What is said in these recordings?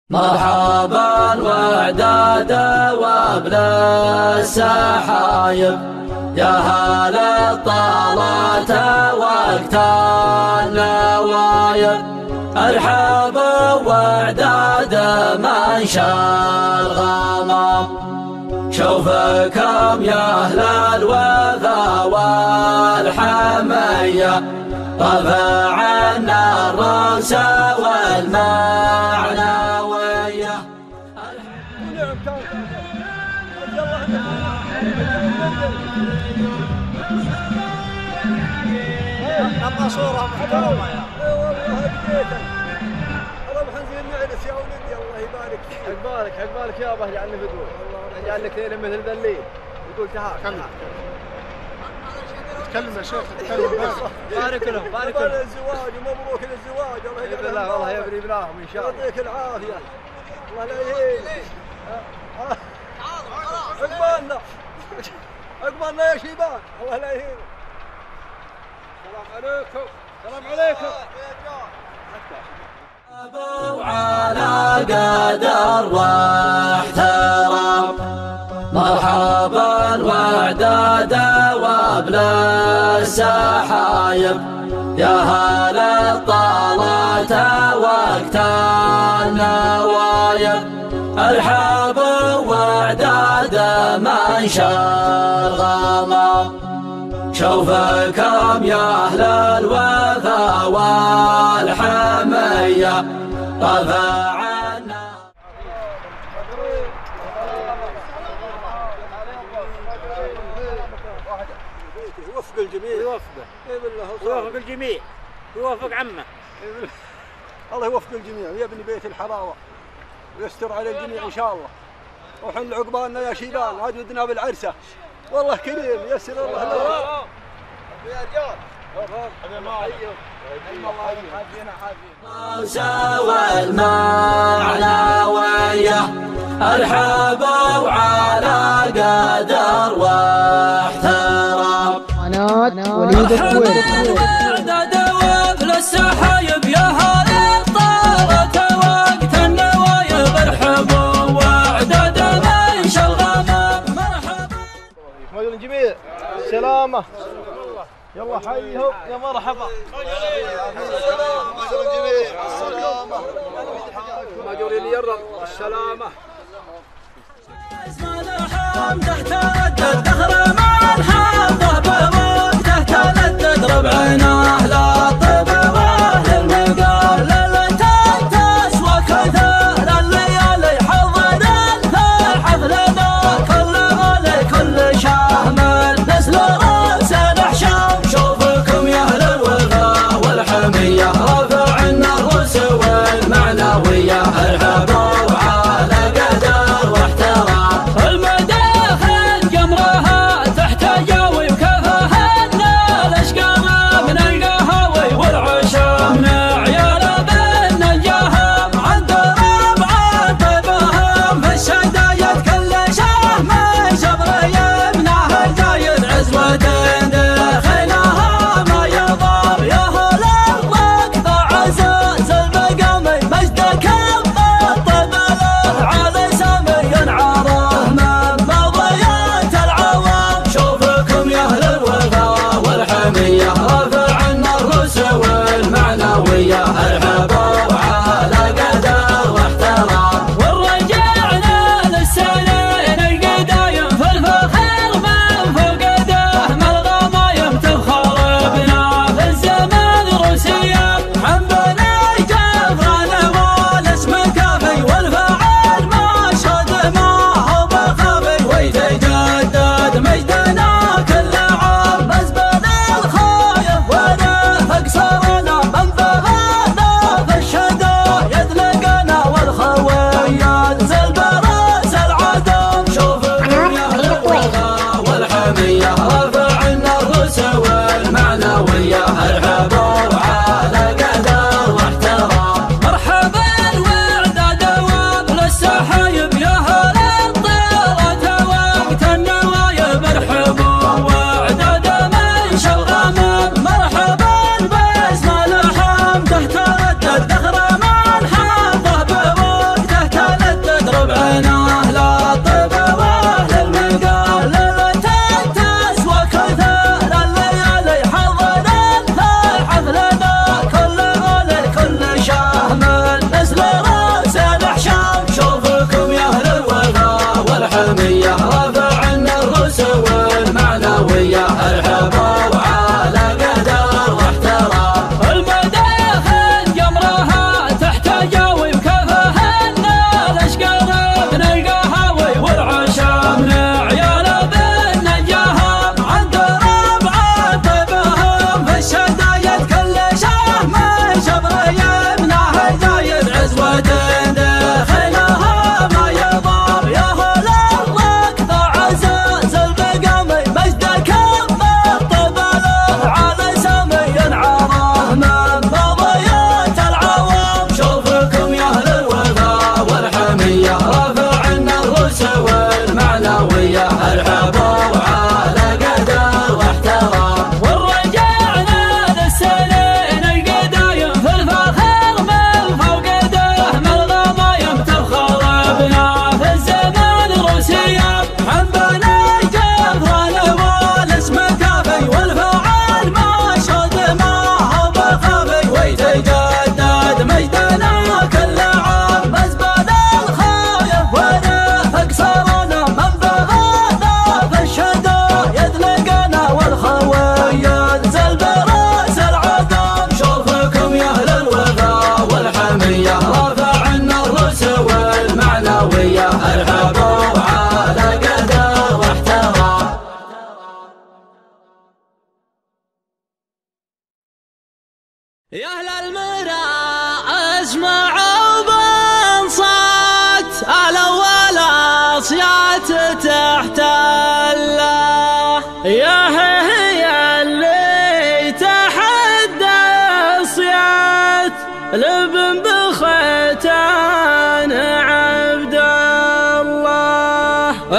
مرحبا وعداد وابل السحايب، يا هلا طالت وقت النوايب. ارحب وعداد من شال غمام، شوفكم يا اهل الوفا والحميه، رفعنا الرأس والمعنوية. أبغى صورة محترمة يا والله هديتك. الله بحنزل نعرس يا ولدي، الله يبارك فيك. عقبالك عقبالك يابا، اجعلني بدون، اجعل لك ليلة مثل ذا الليل. يقول تعال تكلم يا شيخ، تكلم. بارك لهم بارك لهم الزواج ومبروك للزواج. الله يجعل الله يبري بلاهم ان شاء الله. يعطيك العافية، الله لا يهينك. عقبالنا عقبالنا يا شيبان، الله لا يهينك. السلام عليكم. السلام عليكم. على قدر واحترام، مرحبا وعداد وابل السحايب، يا هلا طالت وقت النوايب. ارحب وعداد من شال غمام، شوفكم يا اهل الوفا والحميه، رفعنا. يوفق الجميع، يوفقه، يوفق الجميع، يوفق عمه. الله يوفق الجميع ويبني بيت الحلاوه ويستر على الجميع ان شاء الله. وحن عقبالنا يا شيبان، عاد ودنا بالعرسه، والله كريم يسر الله لنا. يا رجال والمعنوية، ارحبوا على قدر واحترام. قناة وليد الكويت. وعداد وابل السحايب، يا هلا طالت وقت النوايب. ارحبوا وعداد من شال غمام، مرحبا. مجد الجميع سلامة، يلا حيهم يا مرحبا. السلامة ماجورين يرم السلامة. حمده تردد دخل مع الحظه، بوقته تلدد ربعنا اهل الطب واهل المقال. ليلتين تسوى كثر الليالي، حضنا الحفل ذا كل غالي كل شامل. نسل راس الاحشام، شوفكم يا اهل الوفا والحميه، رفعنا الرؤوس والمعنويه. ارحبوا على قدر واحترام، المداخل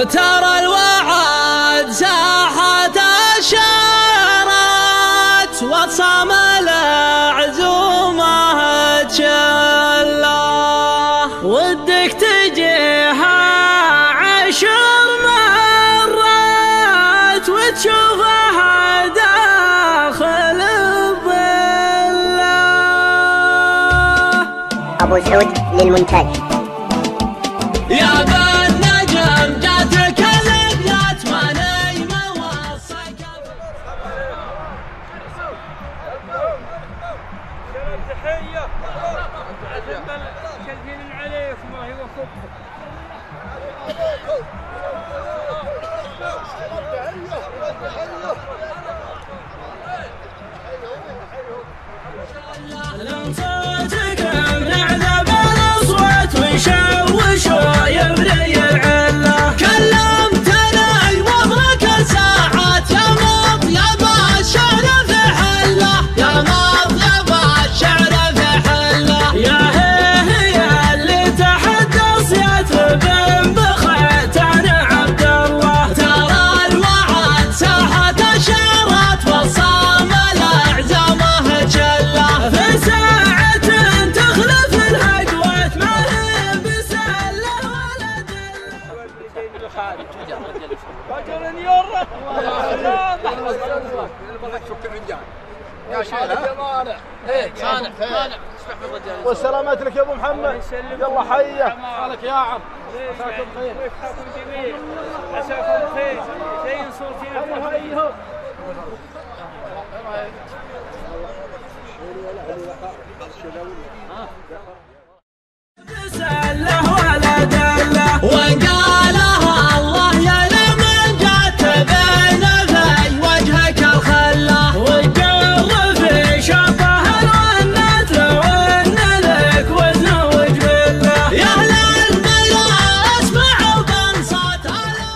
ترى الوعد ساحة الشارات وصام العزومة تشله ودك تجيها 10 مرات وتشوفها داخل الظلة. أبو سعود للمونتاج. يا بالنجم جاتك الابيات ما نايمه وصك تحيه كلفين عليك ما هي وفقك. ونشوش ويبري العله كلمتني وابرك ساعات يا مطيب الشعر في حله يا مطيب الشعر في حله يا هي اللي تحدث يترب بختان عبد الله ترى الوعد ساحة الشارات وصام الأعزامه جله في ساعة تخلف الهجوات ما رجل يرى يا شيخ صانع والسلامات لك يا ابو محمد. يلا حيه حالك يا عم. عساكم خير. عساكم جميل. عساكم خير. زين صورتي لكم. سله ولا دله وقالها الله يا لمن جات بين في وجهك الخله وقر في شطه الونت لو ان لك وزوج بالله يا اهل البلا اسمعوا بانصات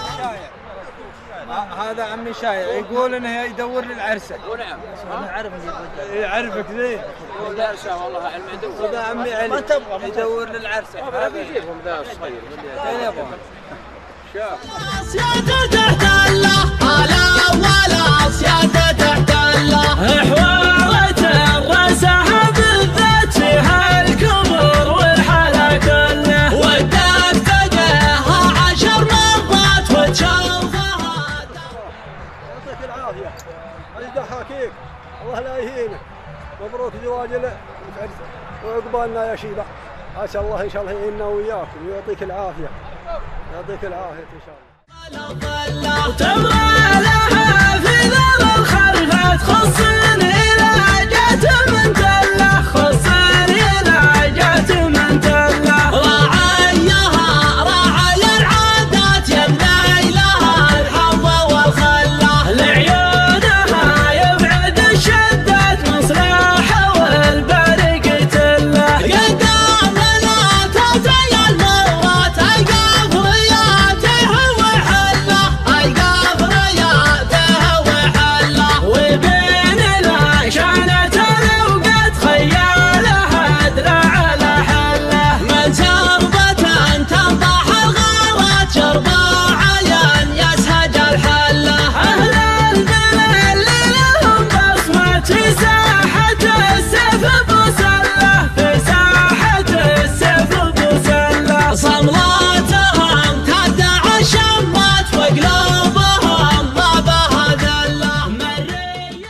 هذا عمي شايع يقول انه يدور للعرسه. ونعم انا اعرفك يعرفك زين. العرسه والله علم يدور. هذا عمي علي ما تبغى يدور للعرسه. هذا بيجيبهم ذا الصغير وين يبغى؟ شاف سيادة تحتله هلا ولا سيادة تحتله حوارة الرسها بالذات فيها الكبر والحلا كله ودك تجيها 10 مرات وتشوفها. يعطيك العافيه. علي ضحاكيك الله لا يهينك. مبروك زواج لك وعقبالنا يا شيبه. عسى الله ان شاء الله يعيننا وياكم ويعطيك العافيه. يعطيك العافيه ان شاء الله. تبغى لها في ذر الخلفات خصني إذا جات من تله خصني إذا جات من تله راعيها راعي العادات يمني لها الحظ والخله لعيونها يبعد الشدات مصلحه والبرق تله قدام لنا تزي المرات ايقاف رياته وحله ايقاف رياته وحله وبين العشانة الاوقات خيالها ادرع على حله من سربة تنضح الغارات شربة عيان يسهج الحله اهل البلد لهم بصمة في ساحة السيف بوسله في ساحة السيف بوسله صملاتهم تدع الشمات وقلوبهم ما بها ذله مرية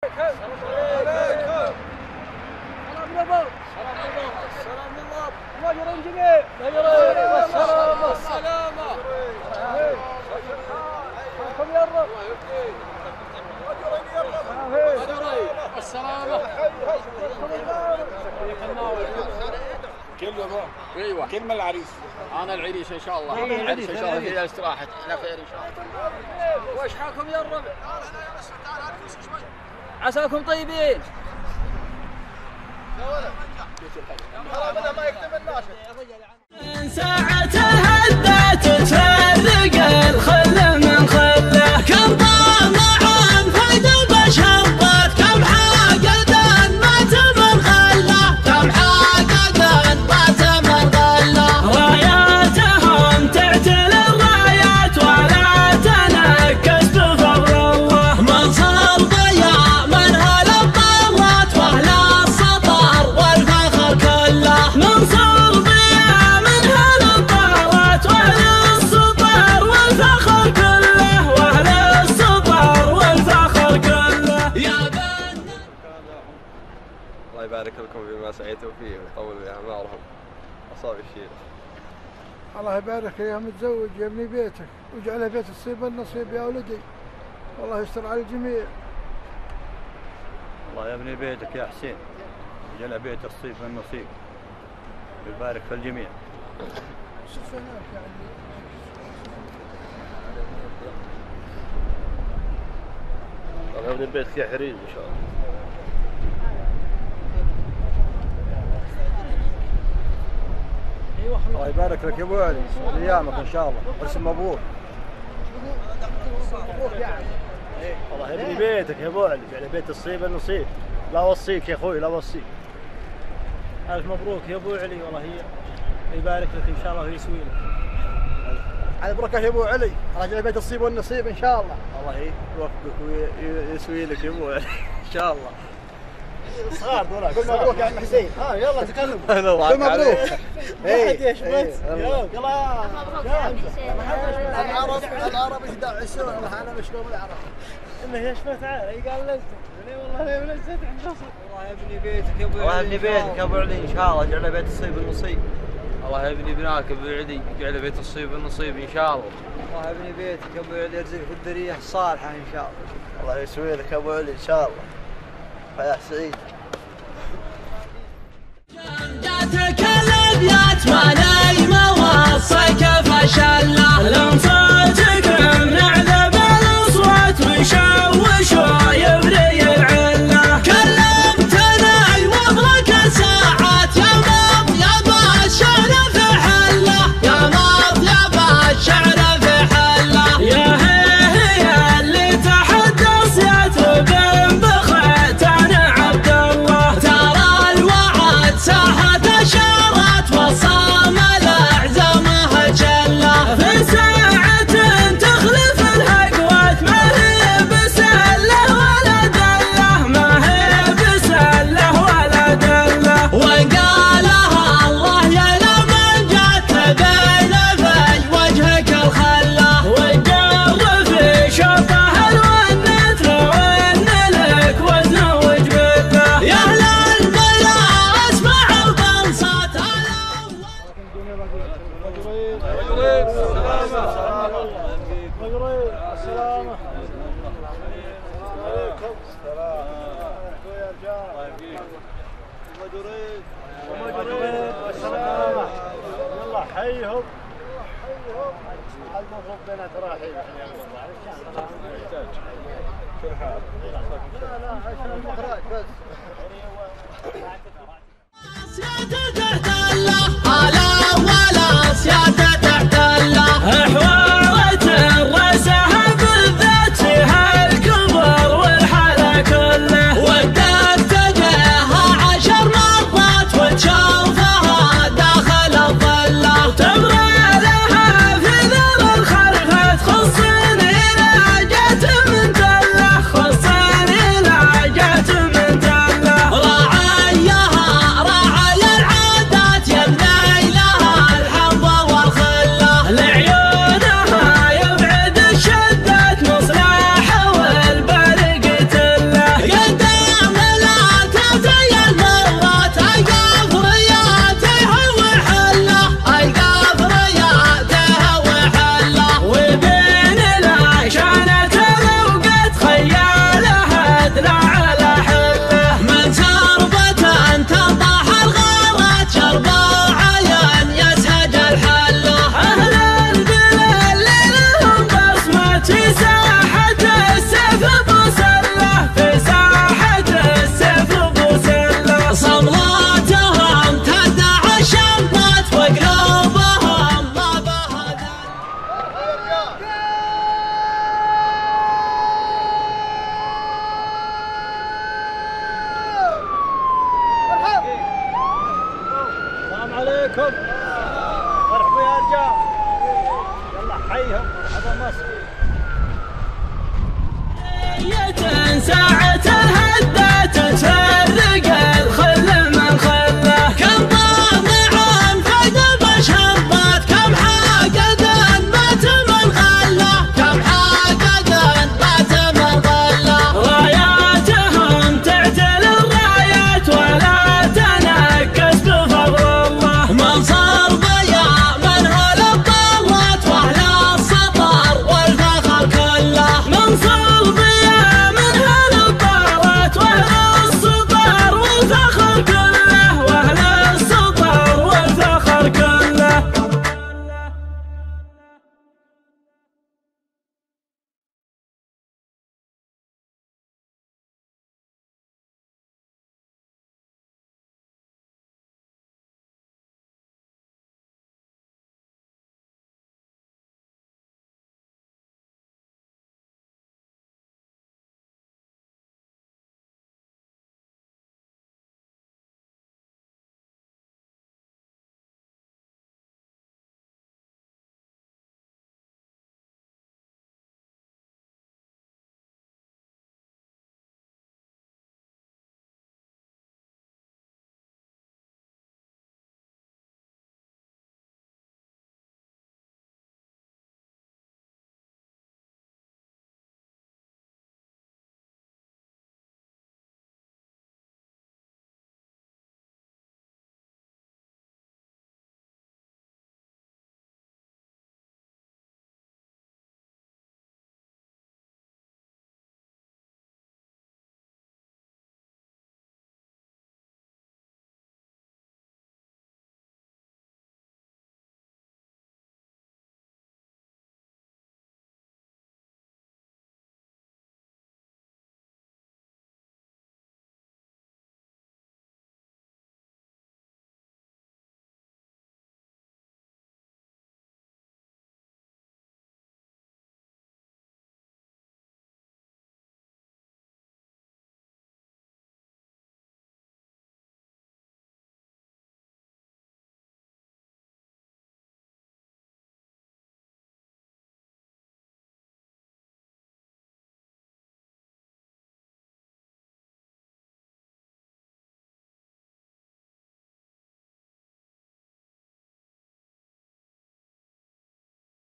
سلام الله. واجرين جميع. والسلامه. السلامه. معكم يا الرب. السلامة. كلمة ايوه كلمة العريس. انا العريس ان شاء الله. العريس ان شاء الله في استراحة على خير ان شاء الله. وش حالكم يا الرب؟ عساكم طيبين. من ساعة هدت تفرق الخل من خله كم طامع فيد بشربت كم حاقد مات من غله كم حاقد مات من غله راياتهم تعتل الرايات توفيق ويطول اعمارهم اصاب الشيء. الله يبارك يا متزوج يا ابني بيتك واجعله بيت الصيب والنصيب يا ولدي، والله يستر على الجميع. الله يبني بيتك يا حسين، اجعله بيت الصيب والنصيب ويبارك في الجميع. شوف هناك يعني الله يبني بيتك يا حريم ان شاء الله. الله يبارك لك يا ابو علي، ايامك ان شاء الله، عرس مبروك. الله يبني بيتك يا ابو علي، يعني بيت الصيب النصيب. لا اوصيك يا اخوي لا اوصيك. الف مبروك يا ابو علي، والله يبارك لك ان شاء الله ويسوي لك. على بركه يا ابو علي، راجل بيت الصيب والنصيب ان شاء الله. الله يوفقك ويسوي لك يا ابو علي ان شاء الله. صغار دولار. قول مبروك يا عم حسين. يلا تكلم. قول مبروك. واحد يشمت. يلا. العرب يدعسون، والله انا مشلوم العرب. انه يشمت عالي قال لزت. والله لزت عند نصر. الله يبني بيتك يا ابو علي. الله يبني بيتك يا ابو علي ان شاء الله، اجعله بيت الصيب والنصيب. الله يبني بناك ابو علي، اجعله بيت الصيب والنصيب ان شاء الله. الله يبني بيتك يا ابو علي، يرزقك في الذريه الصالحه ان شاء الله. الله يسوي لك يا ابو علي ان شاء الله. حياه سعيد. جاتك الابيات ما نايمه وصيك فشلنا، لم صوتك منعذب الاصوات ويشوش ويبري العله. كلمتنا يوضرك ساعات يا مطيب الشعر في حله، يا مطيب الشعر في حله. يا هي اللي تحدث يتوب بختان عبد الله، ترى الوعد ساحة شارت وصام الأعزمه جلة. في ساعة تخلف الهقوات ما هي بسلة ولا دلة، ما هي بسلة ولا دلة. وقالها الله يا لمن جات بين في وجهك الخلة، وقر في شوطه الونت لو ان لك وزن وجبله. يا اهل البلا اسمع البنصات السلامة. السلامة. يلا حيهم المفروض بيننا تراحيب. لا عشان المخرج بس. سيادة تحتله على ولا سيادة تحتله، حوارة رأسها بالذات فيها الكبر والحلا كله. ودك تجيها 10 مرات وتشوفها داخل الظلة، تبرى لها في ذر الخلفة تخصني لا جت من تله، خصني لا جت من تله. راعيها راعي العادات يبني لها الحظ والخله، لعيونها يبعد الشدات مصلحه والبرق تله. قدام لا تزي المرات القاف رياتها وحله، القاف رياتها وحله. وبين العشانة الاوقات خيالها ادلع على حله، من تربة تنطح الغارات شربا عيان يسهج الحله. اهل البلاد اللي لهم بصمة في ساحة السيف بوسله، في ساحة السيف بوسله. صملاتهم تدعى الشمطات وقلوبهم ما بها السلام عليكم. مرحبا يا رجال. يلا حيهم مرحبا مصر. ساعة الهدى تفرق الخل من خله، كم طامع فقد شربت، كم حاقد مات من غله، كم حاقد مات من غله. راياتهم تعتل الرايات ولا تنك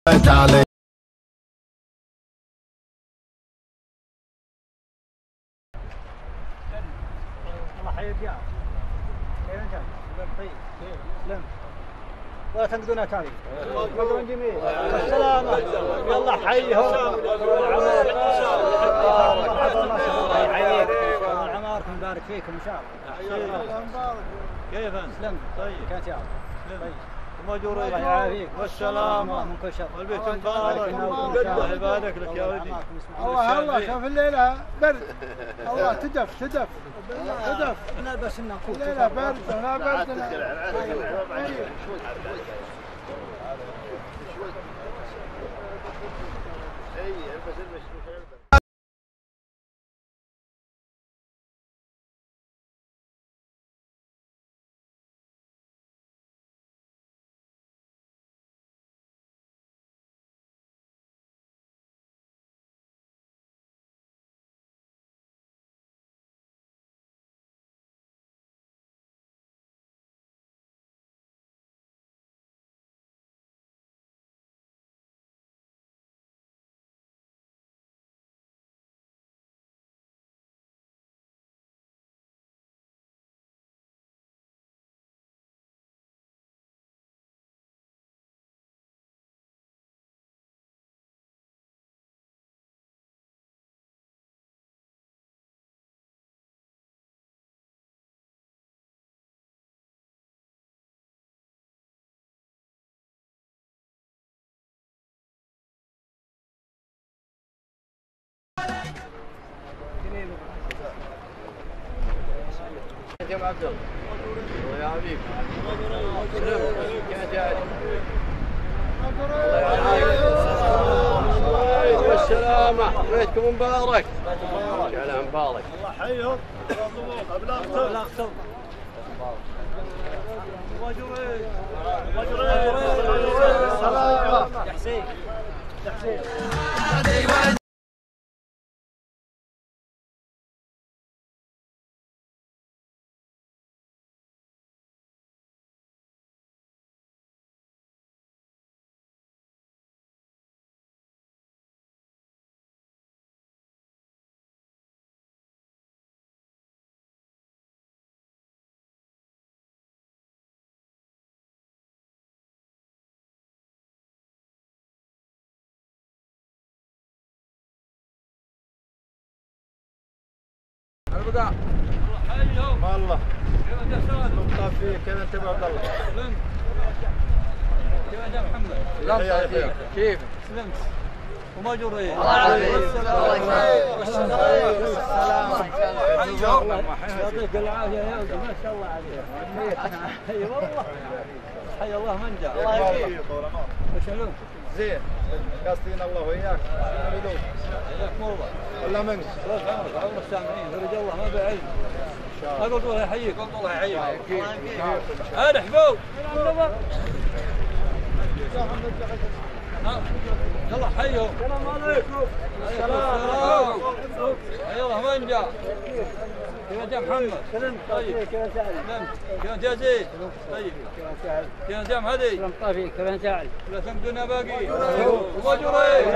الله يحييك يا كيف انت؟ طيب كيف سلام ولا تنقدونا تاني مقرون جميل والسلامة يلا حيهم الله يحييك عماركم يبارك فيكم ان شاء الله كيف انت؟ سلمت طيب كانت يا طيب وماجورين الله يعافيك والسلامة من كل شر والبيت مبارك الله يبارك لك يا ولدي الله شوف الليلة برد الله تدف نلبس لنا كوت الليلة برد لا برد يا ابو عبد الله الله يعافيك كيف جاي الله والسلامة بيتكم مبارك جعله مبارك الله يحييهم ابلاغ صوت ماجورين سلامة يا حسين يا حسين البقاء والله كيف فيك كيف انت ابو عبد الله؟ سلمت كيف انت محمد؟ كيف؟ سلمت وماجورين الله يعافيك والسلامة يعطيك العافية يا ولدي ما شاء الله عليك اي والله حي الله من جاء الله يحييك وشلون؟ زين قاصدين الله وياك شنو حياكم الله ولا منك طول عمرك عمر السامعين ورجال الله ما بعلم اقول الله يحييك قلت الله يحييك هذا حبوب يلا حيهم السلام عليكم السلام حي الله من جاء كيف انت يا محمد؟ سلمت طيب كيف انت سلمت كيف انت يا زيد؟ طيب كيف انت يا مهدي؟ سلمت طيب كيف انت علي؟ لا تمدنا باقي وماجورين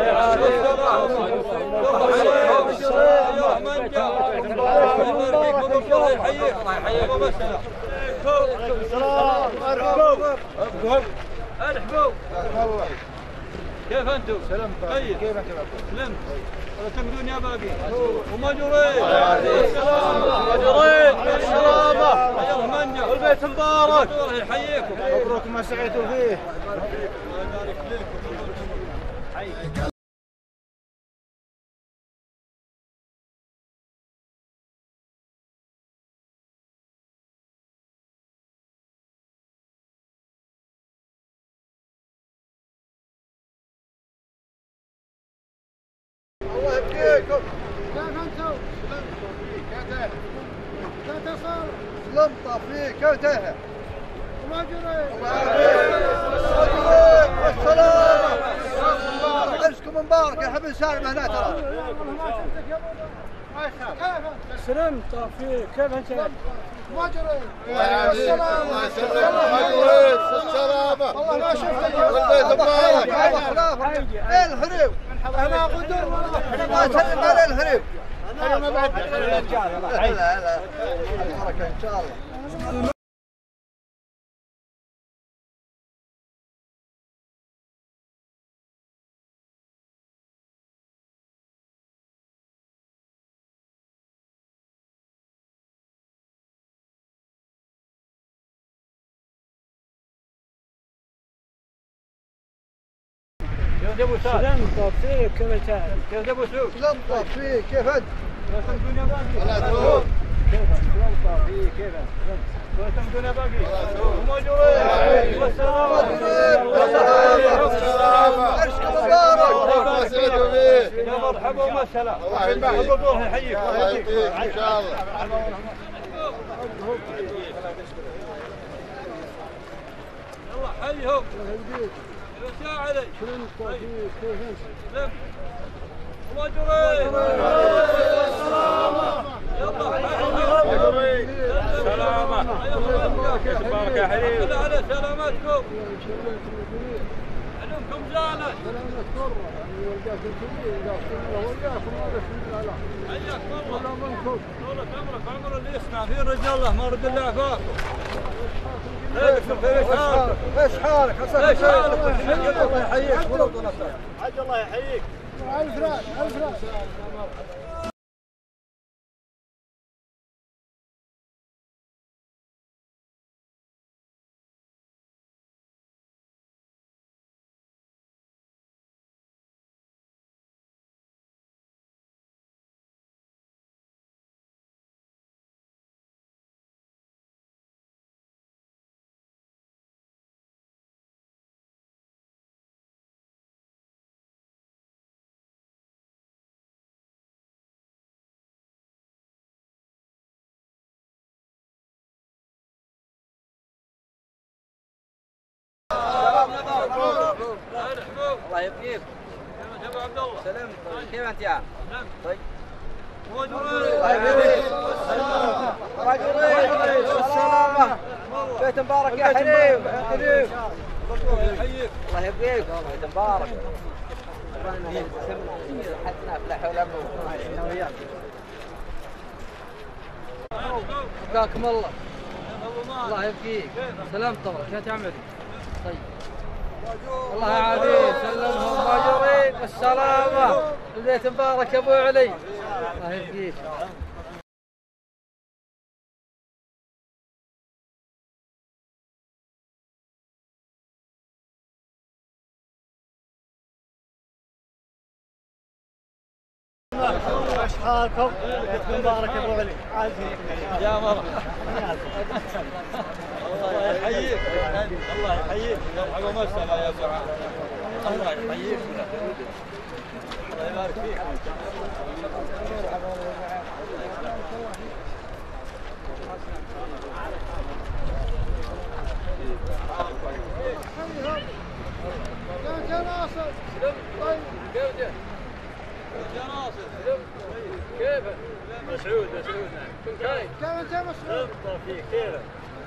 الله من جاء الله يبارك فيك الله يحييك الله يحييك وبسنا السلام ارحب الحبوب كيف انتم؟ سلمت طيب كيف انت؟ سلمت ولا تمدون يا باقي وماجورين ماجورين بالسلامة يلا منجا والبيت مبارك الله يحييكم مبروك ما سعيتوا فيه الله يبارك لكم الله يبقيكم كيف انتم؟ كيف صار؟ سلمت فيك كيف تهه؟ وما جريت والسلامة عرسكم مبارك يا حبيب سالم هنا ترى سلمت فيك كيف انت؟ مجري الله والسلامة السلامة والله ما شفت والبيت مبارك الحريم انا غدر ما سلم على الحريم انا ما بعد لا لا البركة ان شاء الله. كيف ابو سعد؟ سلام فيك كيف تعرف؟ كيف ابو سعود؟ لمطة فيك كيف انت؟ الدنيا باقي كيف لمطة فيك كيف؟ الدنيا باقي ومجري والسلام عرشك مبارك يا مرحبا ومسهلا الله يبارك. الله يحييك الله يحييك ان شاء الله. يلا حيهم يا علي سلام ومجري سلامة تبارك يا حبيبي على سلامتكم علمكم زانت حياك الله طولة عمرك عمر اللي يسمع في رجال الله ما رد الله عفاكم ايش حالك؟ ايش حالك؟ الله يحييك حج الله يحييك. الف راس الف راس. الله يبقيك. يا ابو عبد الله سلام كيف انت يا؟ طيب. الله يبقيك. السلامة. بيت مبارك يا حبيب. يحييك الله يبقيك. بيت مبارك. حتنا لا حول ولا قوة. بقاكم الله. الله يبقيك. سلام طبعا كيف تعمل؟ طيب. الله يعافيك سلمهم ماجورين بالسلامة البيت مبارك يا ابو علي الله يبقيك ايش حالكم؟ بيتكم مبارك يا ابو علي. يا مرحبا الله يحييك الله يحييك مرحبا ومسهلا يا سعاد الله يحييك الله يبارك فيك يا ناصر طيب كيف يا ناصر كيفك؟ مسعود كنت هاي كيف انت يا مسعود؟ فيك كيف؟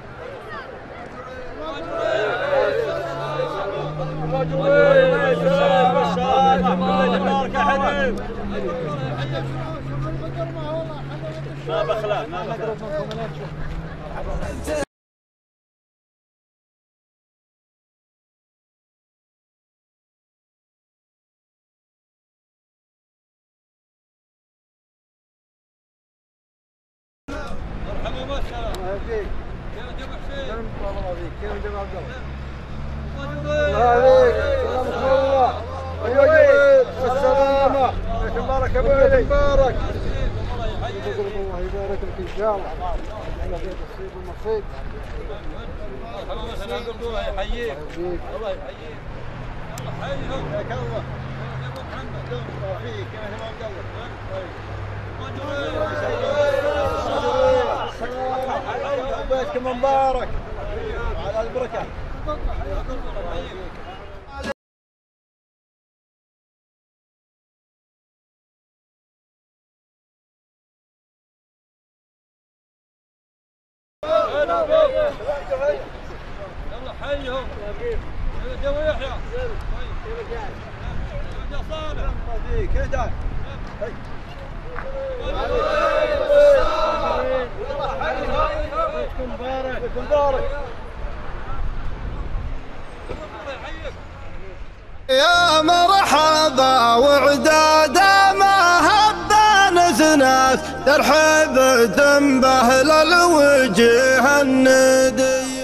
ما بخلاف ما بخلاف. مرحبا ومسهلا الله يهديك. كيف انت يا ابو حسين؟ الله يهديك. كيف انت يا عبد الله؟ الله يهديك. سلامك الله. والسلامة. بيت مبارك يا ابو علي. مبارك. الله يبارك لك ان شاء الله. على بيت الصيد والنصيب. مرحبا ومسهلا الله يحييك الله يحييك الله حيهم حياك الله. يا ابو محمد الله فيك يا عبد الله. بيتكم مبارك على البركة. يا مرحبا وعدادا ما هبان سناس ترحب تنبهل الوجه الندية.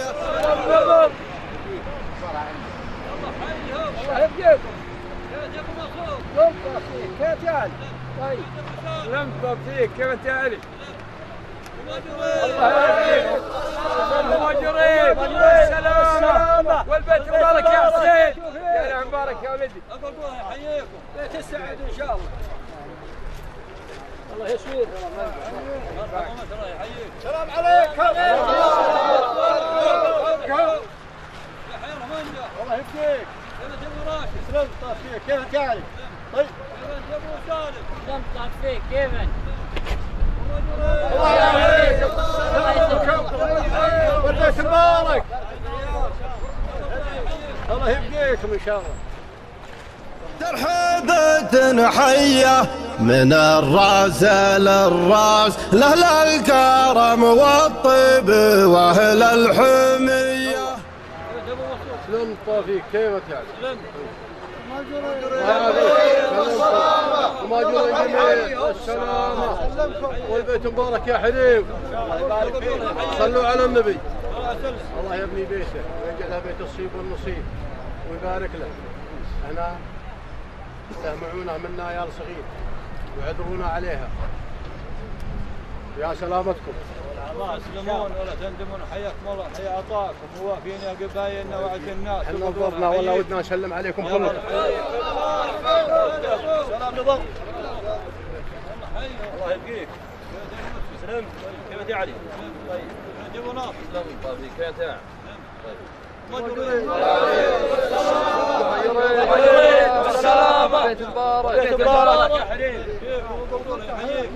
لمطة فيك كيف انت علي؟ الله يهديك المهاجرين والسلامة والبيت مبارك يا حسين. يا مبارك يا ولدي. الله يحييكم. بيت السعد ان شاء الله. الله يسويك. الله يحييك. السلام عليك. الله يهديك. كيف ابو راشد؟ سلمت فيك كيف انت علي؟ طيب. كيف ابو سالم؟ سلمت فيك كيف انت؟ الله يحييك. والبيت مبارك. الله يبقيكم ان شاء الله. ترحبة حية من الراس للراس لأهل الكرم والطيب وأهل الحمية. سلمت فيك كيف انت علي؟ سلمت. وماجور الجميع والسلامة والبيت مبارك يا حريم. صلوا على النبي. الله يبني بيته ويجعله بيت الصيب والنصيب ويبارك له. احنا تهمعونا منا يا صغير وعذرونا عليها. يا سلامتكم. ما تسلمون ولا تندمون. حياكم الله. حيا عطاكم ووافين يا قبايلنا وعد الناس. احنا نظرنا والله ودنا نسلم عليكم كلكم. سلام نظر. الله يبقيك. سلمت. كيف انت علي؟ طيب. جيبوا ناصر. سلمت فيك. كيف انت؟ بالسلامة. بيت مبارك. بيت مبارك يا حريم. يحييك.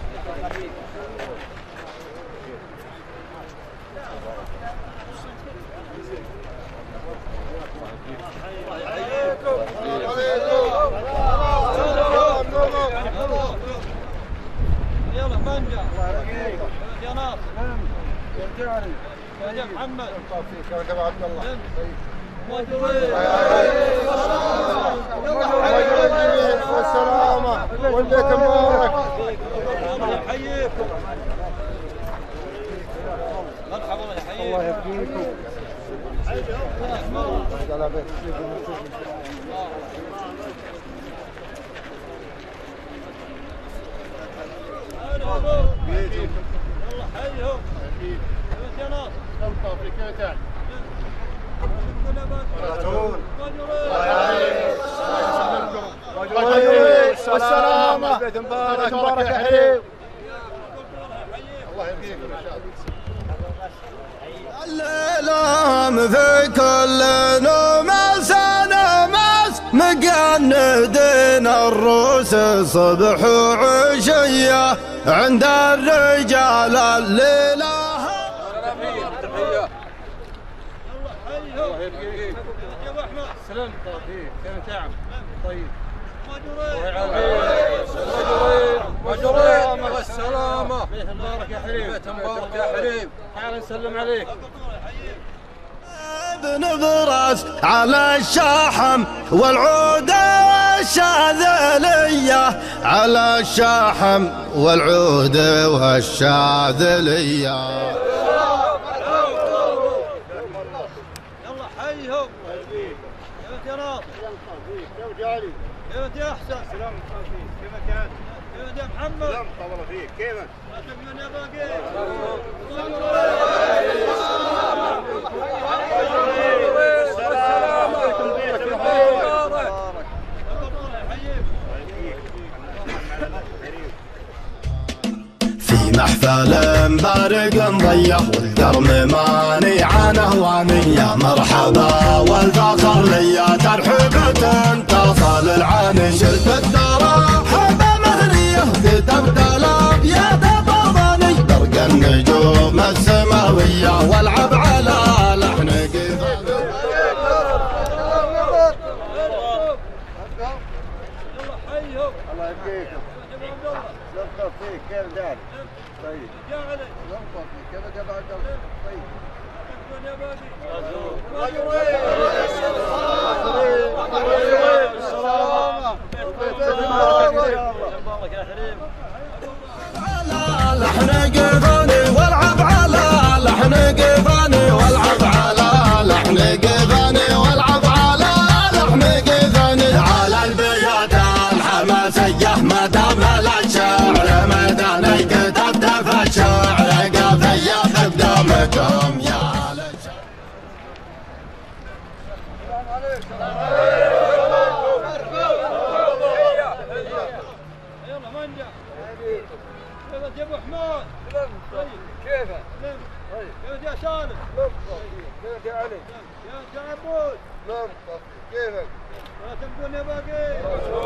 يلا منجا. يا ناصر. يا محمد. كيف عبد الله؟ والسلامة والبيت مبارك. الله يحييكم. مرحبا. الله يحييكم. الله يبقيكم. على بيت يلا حيهم. يا ناصر. سلمت فيك كيف تعال؟ والسلامة. بيت مبارك يا حريم. الله يبقيكم ان شاء الله. الليلة في كل نومس نمس مقندين الروس صبح وعشية عند الرجال الليلة. سلمت فيك. كيف تعب؟ طيب. ماجورين والسلامة. بيت مبارك يا حريم. بيت مبارك يا حريم. تعال نسلم عليك. بنبرس على الشحم والعود والشاذلية على الشحم والعود والشاذلية. يلا حيهم. كيف يا ناصر؟ كيف جالي؟ كيف يا احسن؟ سلام فيك كيف كان؟ كيف يا محمد؟ سلام طول فيك كيف؟ لا تبين يا باقي. في محفل مبارك نضيع والكرم ماني عن اهواني. يا مرحبا والفخر ليا ترحب تصل العاني. شلت الدرى حبه مهريه كتبت الابيات بضني برق النجوم السماويه والعب على لحن قيثم. يبقيكم لطف فيك كيف داري؟ طيب لطف فيك كيف يا عبد الله؟ طيب لحن قفاني والعب على لحن قفاني والعب على لحن قفاني والعب على لحن قفاني على البيات الحماسية ما دام الشعر ميداني كتبت في الشعر قافية قدامكم يا يا ابو حماد كيفك؟ كيفك يا سالم؟ كيفك يا علي؟ يا عبود؟ كيفك؟ ما تبدون يا باقي؟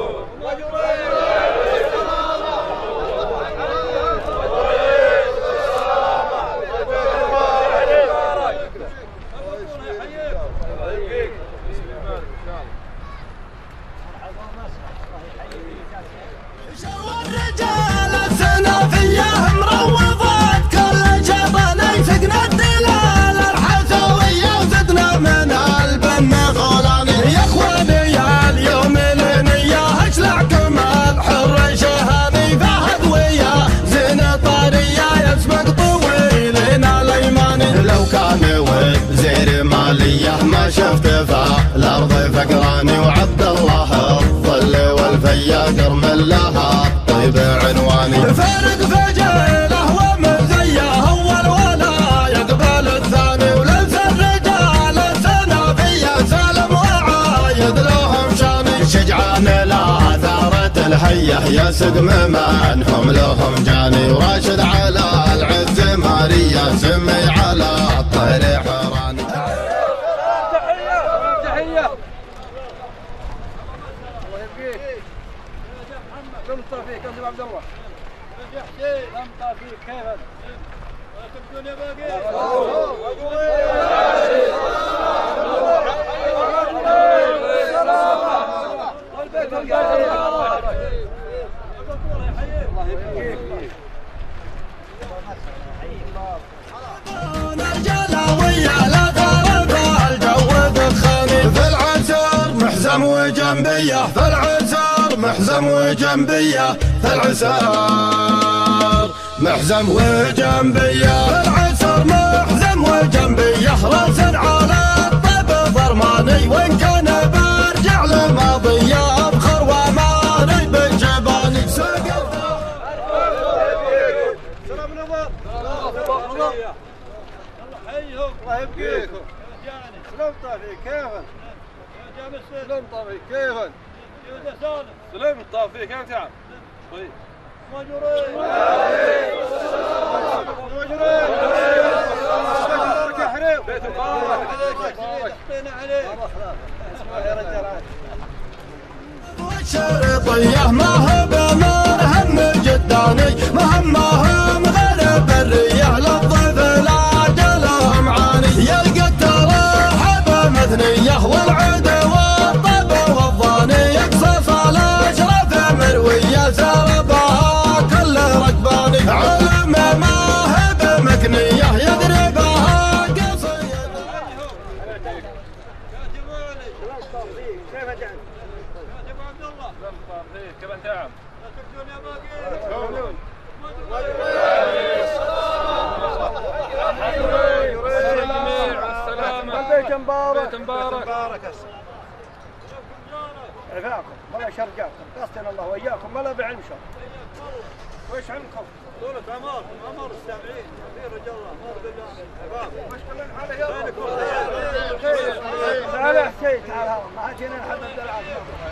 الرجال السنافية مروضات كل جبل سقنا الدلال الحسوية وزدنا من البن غولاني يا اخواني اليوم النية اشلعكم الحر شهاني فهد ويا زين طارية يسبق طويلنا الايماني لو كان وزير مالية ما شفت فالارض فقراني وعبد الله الظل والفيا قرم لها طيب عنواني فارق فجيله ومزيه اول ولا يقبل الثاني ولبس الرجال السنافيه سالم وعايد لهم شاني شجعان لا ثارت الحيه يسق منهم لهم جاني وراشد على العز ماريه سمي على الطير حراني لمطة فيك يا عبد الله يا حسين لمطة فيك كيفك؟ ما تبدون يا باقي؟ وجنبيه في العسار محزم وجنبيه في العسار محزم وجنبيه في العسار محزم وجنبيه راس على الطب ضرماني وان كان برجع لماضيه ابخر وماني بالجباني سلام نظر الله حيهم الله يبقيكم لمطة فيك كيفك؟ لمطة فيك كيفك؟ يا سالم سلام الطافي كيف تعال؟ طيب ماجورين بيت مبارك حطينا عليه يا رجال والشرطية ما هو بمرهم جداني مهمهم غير برية للضيف لا جلهم عاني يلقى التراحب مثنية والعود والطب والضاني يقصص الاشراف مروية سربها كل ركباني علم ما هو بمكنية يضربها قصية كيف جعل؟ كيف انت عم؟ البيت مبارك بيت مبارك عفاكم ولا شرقاكم قصدنا الله وياكم ولا بعلم شر ويش علمكم؟ دولة عمار السامعين في رجال الله مار بالله وش كلنا حاله يلا تعال يا حسين تعال هون ما جينا نحدد الالعاب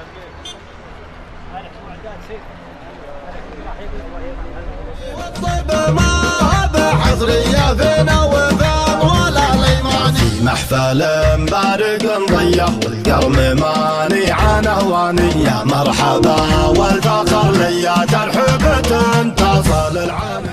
والطب ما بحضرية فينا وفين ولا ليماني محفل مبارك نضيه والقرم ماني عن هواني يا مرحبا والفخر ليا ترحب تنتصل العاني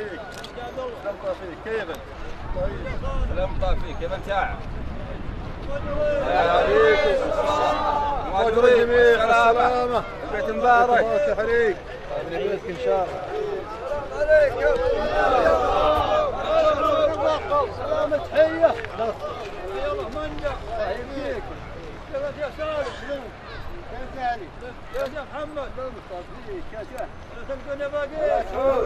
سلام طافي كيف انت عم؟ ماجور الجميع السلامة البيت مبارك تحريك ابن بيتك ان شاء الله سلامة تحية يلا منجح يبيك يا سالم كيف يعني يا شيخ محمد فيك يا شيخ تلقون يا باقي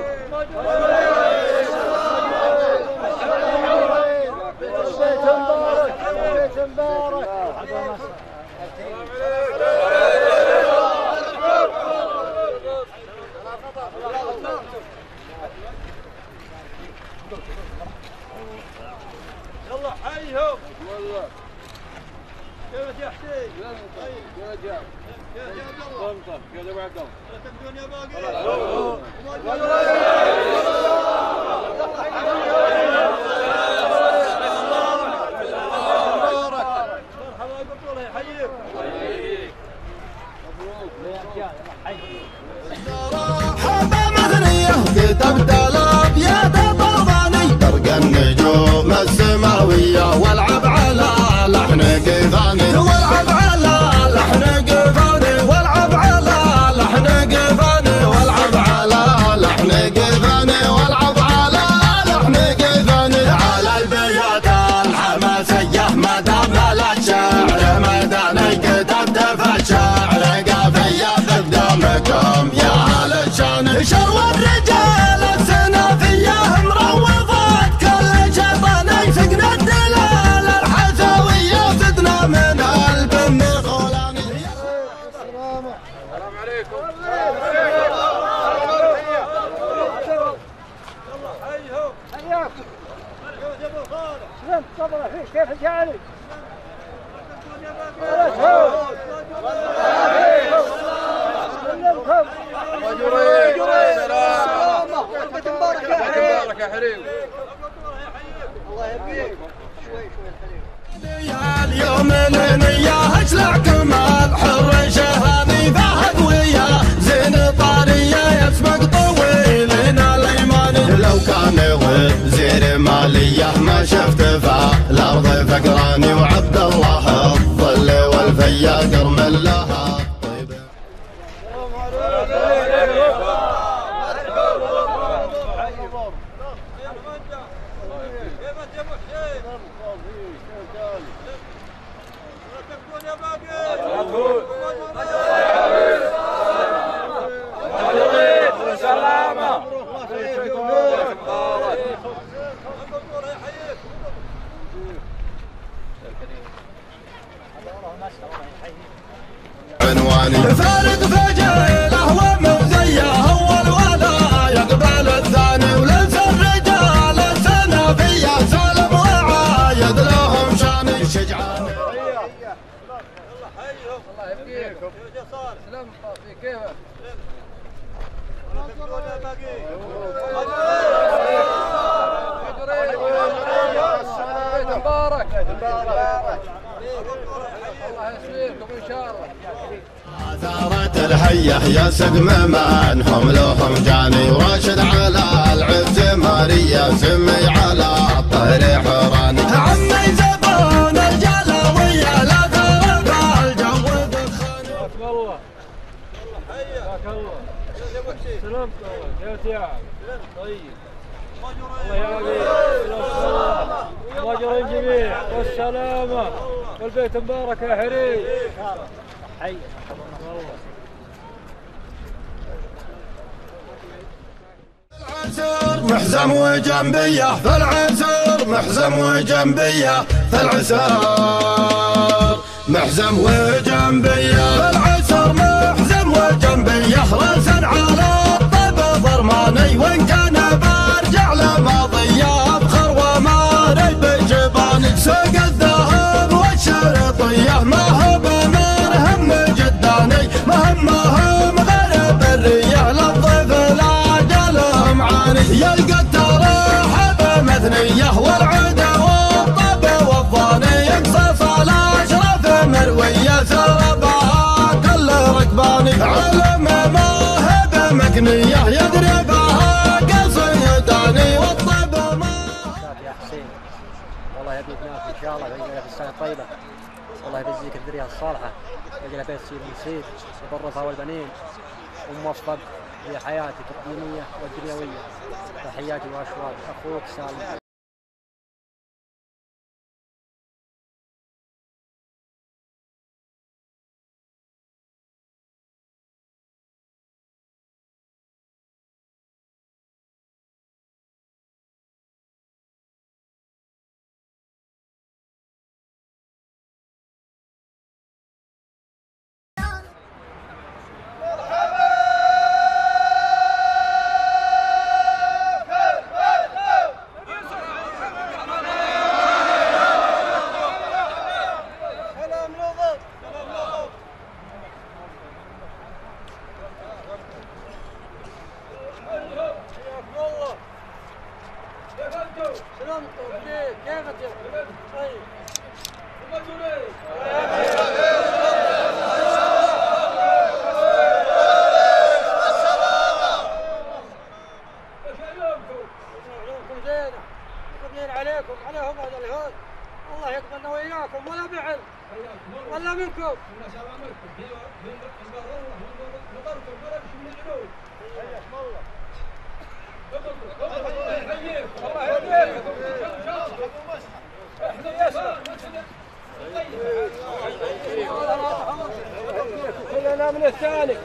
البيت مبارك البيت مبارك يلا حيهم والله كيف يا حسين يا رجال يا عبد الله يا ابو عبد الله تبدون يا باقي مرحبا قبطوله يحييك حبة مغنية كتبت الأبيات طرباني برق النجوم السماوية والعب على لحن قفاني والعب على لحن قفاني والعب على لحن قفاني والعب على لحن قفاني والعب على لحن قفاني على البيات الحماسية ما دام الشعر مداني كتبت في الشعر قافية قدامكم يا أهل الشان شروا الرجال السنافية مروضات كل شيطاني سقنا الدلال الحساوية وزدنا من البن خولاني السلام عليكم يلا حيهم حياكم كيف يا ابو خالد سلمت صبرا فيك كيف جعلك مبارك يا حريم الله يبقيك شوي اليوم النية اشلع كمال حر شهامي فهد ويا زين طارية يسبق طويلين الايماني لو كان وزير مالية ما شفت فالارض فقراني وعبد الله الظل والفيا قرم لها عنواني فارق فجيله ومزيه اول ولا يقبل الثاني وليس الرجال السنافيه سالم وعايد لهم شاني شجعان الله يبقيك يا صالح سلام فيك كيفك مبارك الله يسويكم ان شاء الله ثارت الحيه يا سقم منهم لهم جاني وراشد على العز ماريا سمي على الطهر حراني عمي زبون الجلاويه لا ثرب الجو دخان حياك الله حياك الله سلامت الله كيف يا طيب الله يعافيك ماجور الجميع والسلامة والبيت مبارك يا حريم حي والله العسر محزم وجنبيه في العسر محزم وجنبيه في العسر محزم وجنبيه في العسر محزم وجنبيه راسا على الطب ضرماني وان كان برجع لماضيه ابخر وماري بجباني سوق الذهب والشرطيه ما هو بمرهم جداني مهم غير بريه للضيف لا جلهم عاني يلقى التراحب مثنيه والعدا والطب والضاني يقصص الاشراف مرويه سربها كل ركباني علم مواهب مكنيه يدري بها قصيداني والطب ما يا حسين والله يبيك ناس ان شاء الله ويجعلها في السنه الطيبه. والله يجزيك الذريه الصالحه ويجعلها بيت سيد المسير ويضرفها والبنين وموفق في حياتك الدينيه والدنيويه. تحياتي واشواق اخوك سالم. الله يقبلنا وإياكم ولا بعلم ولا منكم. كلنا من الثاني.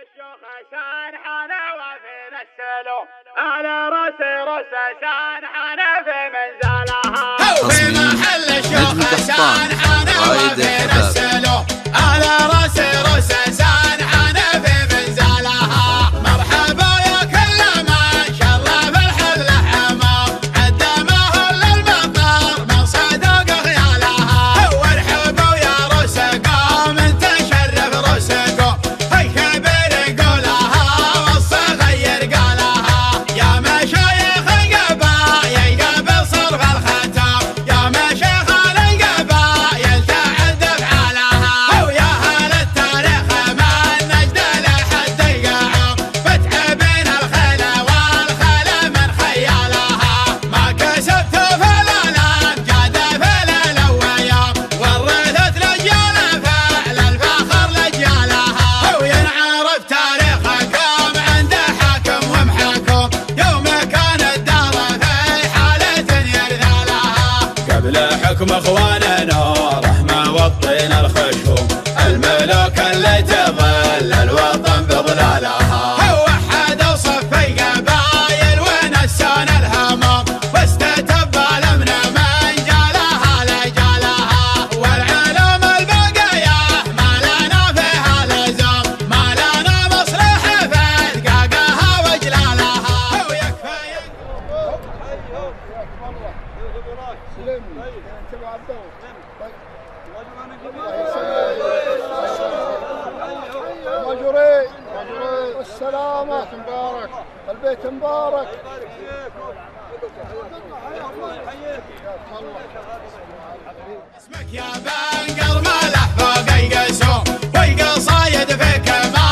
شان حنوى في السلو على راسي شان حنفي من زلها في محل الشيخ شان حنوى في السلو على راسي شان حنفي من زلها مرحبا يا كل من شرف الحفل حمام قدمه للمطار من صدق خيالها وارحبوا يا رسقا من تشرف رسقا اخواننا رحمه والطين الخشوم الملوك اللي تظل الوطن بظلالها وحدوا صفي قبايل ونسان الهمام واستتب الامن من جالها لجالها والعلوم البقيه ما لنا فيها لزوم ما لنا مصلح في دقاقها وجلالها ويكفي ماجوري والسلامة مبارك البيت مبارك اسمك يا بنقر ملح فوق القسوم والقصايد فيك